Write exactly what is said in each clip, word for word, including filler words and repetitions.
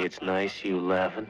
say it's nice, you laughing?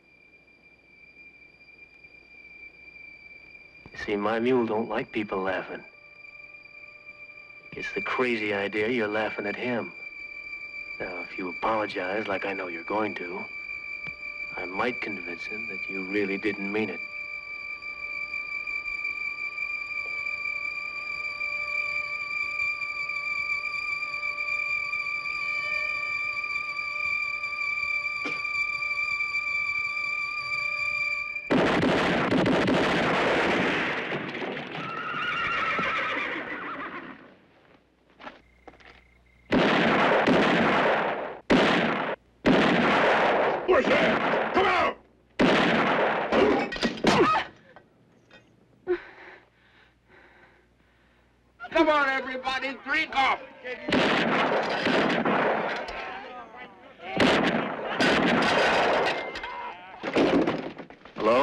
You see, my mule don't like people laughing. It's the crazy idea you're laughing at him. Now, if you apologize like I know you're going to, I might convince him that you really didn't mean it. Come on, everybody, drink off. Hello?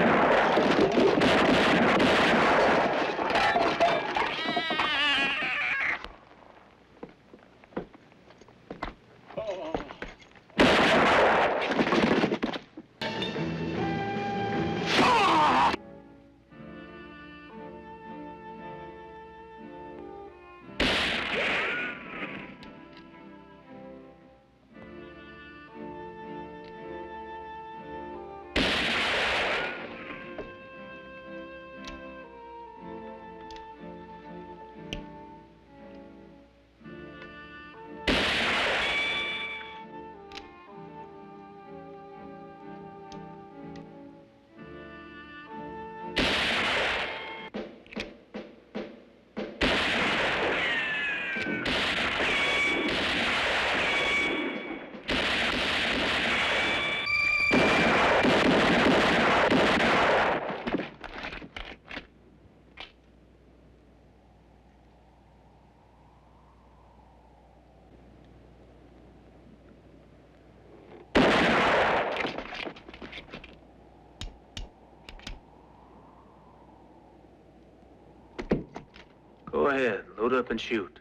Go ahead, load up and shoot.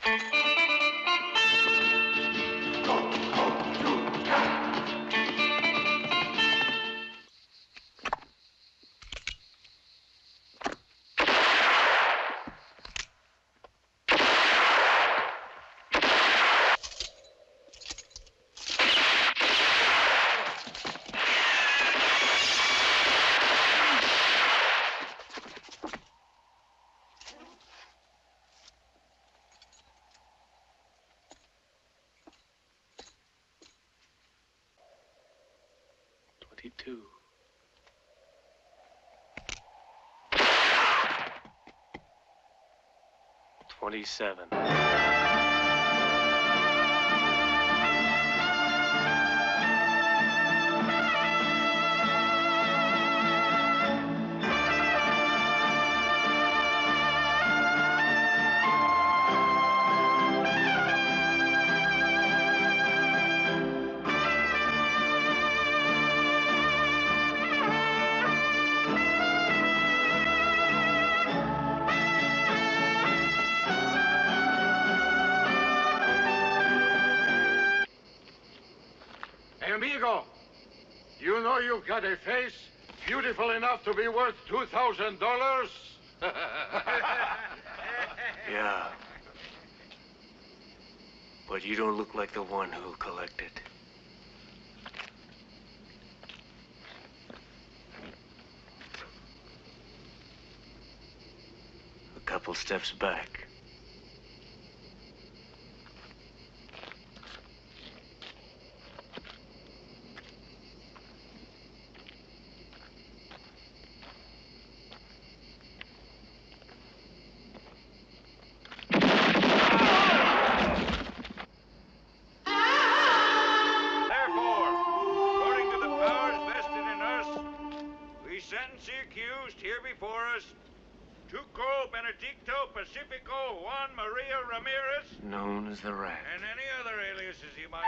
Twenty-two. Twenty-seven. Amigo, you know you've got a face beautiful enough to be worth two thousand dollars? Yeah. But you don't look like the one who'll collect it. A couple steps back. Sentence the accused here before us, Tuco Benedicto Pacifico Juan Maria Ramirez, Known as the Rat. and any other aliases he might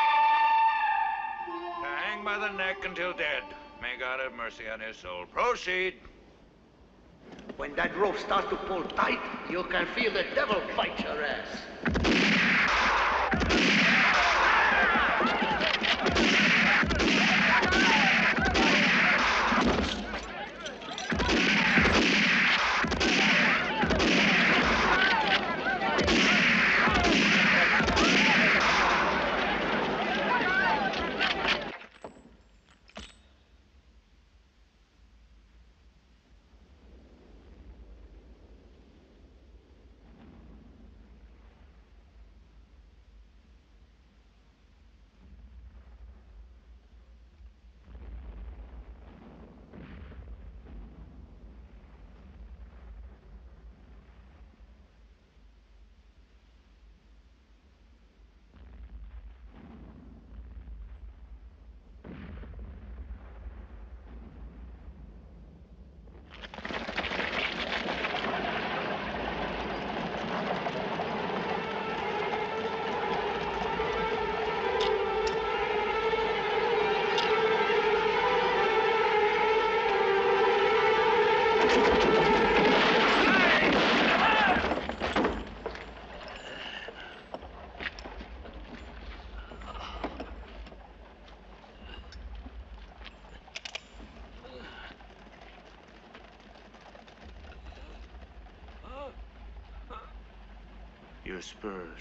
have, to hang by the neck until dead. May God have mercy on his soul. Proceed. When that rope starts to pull tight, you can feel the devil bite your ass. Your spurs.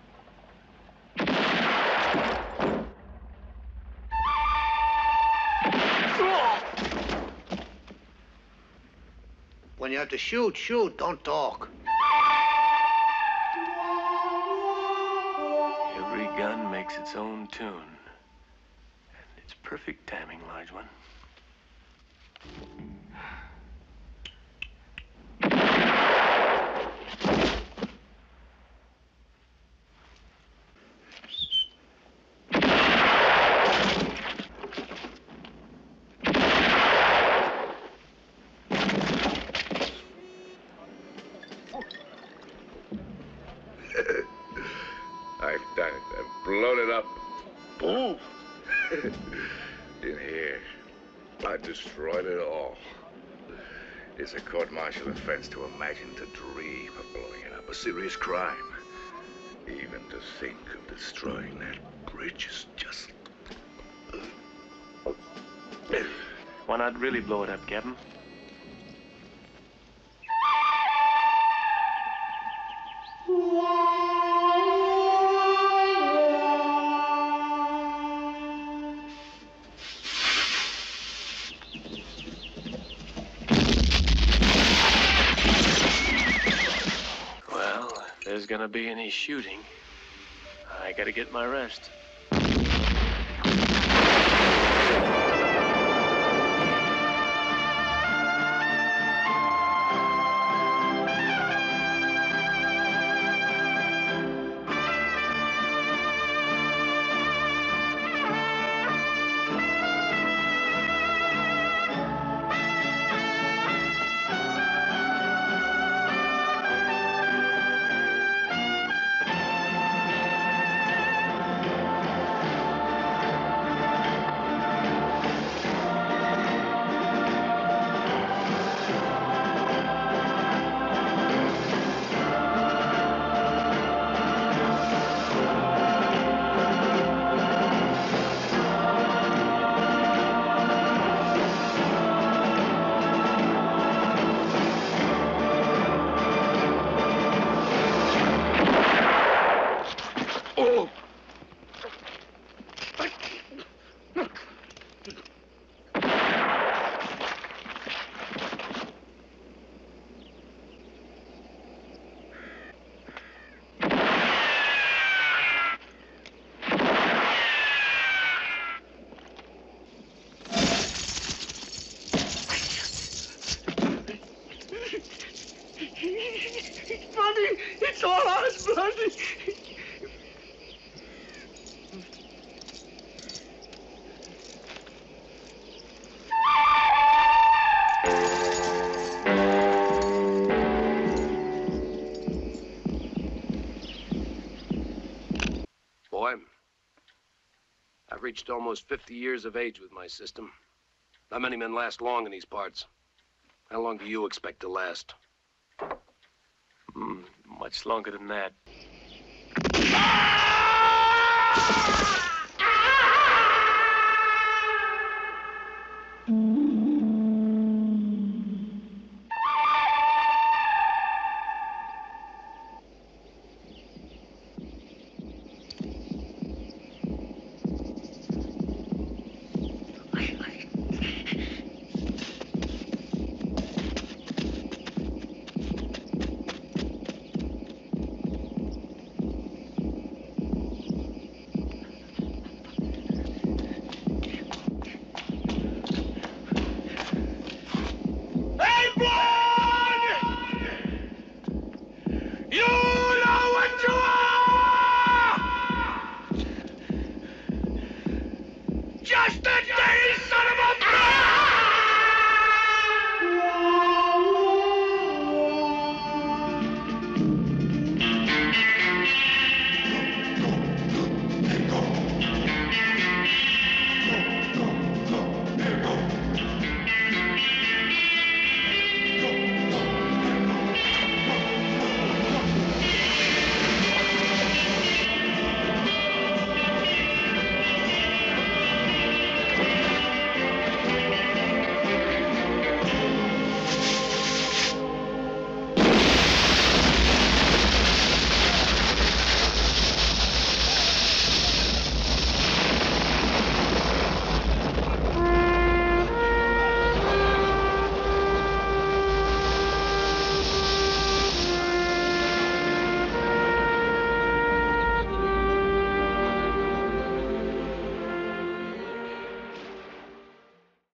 When you have to shoot, shoot, don't talk. Every gun makes its own tune. And it's perfect timing, large one. I've done it. I've blown it up. Boom! In here. I destroyed it all. It's a court-martial offense to imagine, to dream of blowing it up. A serious crime. Even to think of destroying that bridge is just... Why not really blow it up, Captain? Well, if there's gonna be any shooting, I gotta get my rest. It's all ours, bloody. Boy, I've reached almost fifty years of age with my system. Not many men last long in these parts. How long do you expect to last? Mm, much longer than that. Ah!